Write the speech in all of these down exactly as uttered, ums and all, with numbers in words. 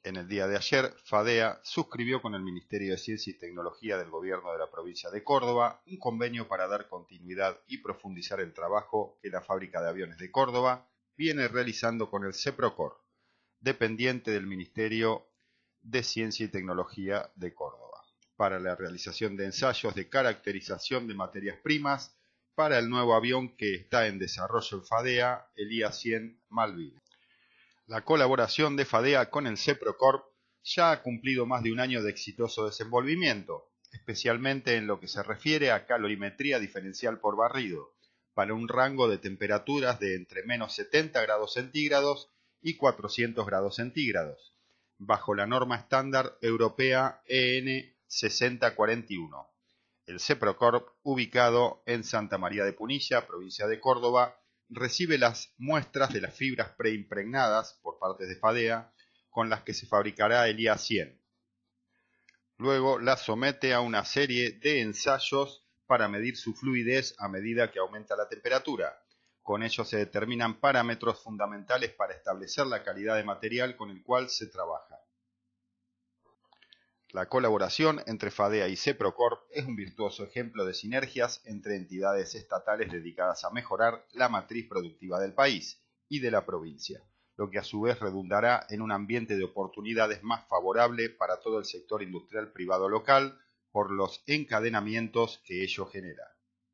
En el día de ayer, FADEA suscribió con el Ministerio de Ciencia y Tecnología del Gobierno de la provincia de Córdoba un convenio para dar continuidad y profundizar el trabajo que la Fábrica de Aviones de Córdoba viene realizando con el CEPROCOR, dependiente del Ministerio de Ciencia y Tecnología de Córdoba, para la realización de ensayos de caracterización de materias primas para el nuevo avión que está en desarrollo en FADEA, el I A cien Malvinas. La colaboración de FADEA con el CEPROCOR ya ha cumplido más de un año de exitoso desenvolvimiento, especialmente en lo que se refiere a calorimetría diferencial por barrido, para un rango de temperaturas de entre menos setenta grados centígrados y cuatrocientos grados centígrados, bajo la norma estándar europea E N sesenta cuarenta y uno. El CEPROCOR, ubicado en Santa María de Punilla, provincia de Córdoba, recibe las muestras de las fibras preimpregnadas por parte de FADEA con las que se fabricará el I A cien. Luego las somete a una serie de ensayos para medir su fluidez a medida que aumenta la temperatura. Con ello se determinan parámetros fundamentales para establecer la calidad de material con el cual se trabaja. La colaboración entre FADEA y CEPROCOR es un virtuoso ejemplo de sinergias entre entidades estatales dedicadas a mejorar la matriz productiva del país y de la provincia, lo que a su vez redundará en un ambiente de oportunidades más favorable para todo el sector industrial privado local por los encadenamientos que ello genera.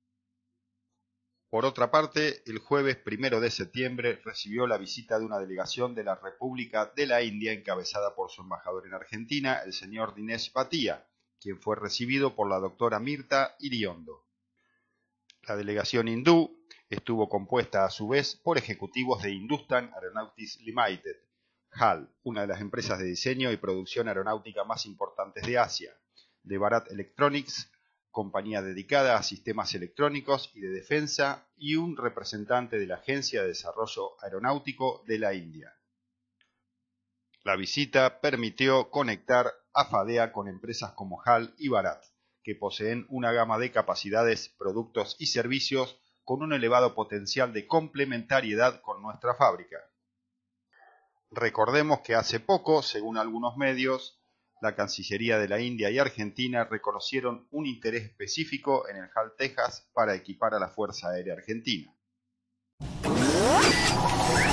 Por otra parte, el jueves primero de septiembre recibió la visita de una delegación de la República de la India encabezada por su embajador en Argentina, el señor Dinesh Bhatia, quien fue recibido por la doctora Mirta Iriondo. La delegación hindú estuvo compuesta a su vez por ejecutivos de Hindustan Aeronautics Limited, H A L, una de las empresas de diseño y producción aeronáutica más importantes de Asia, de Bharat Electronics, compañía dedicada a sistemas electrónicos y de defensa, y un representante de la Agencia de Desarrollo Aeronáutico de la India. La visita permitió conectar a FADEA con empresas como H A L y Bharat, que poseen una gama de capacidades, productos y servicios con un elevado potencial de complementariedad con nuestra fábrica. Recordemos que hace poco, según algunos medios, la Cancillería de la India y Argentina reconocieron un interés específico en el H A L Texas para equipar a la Fuerza Aérea Argentina.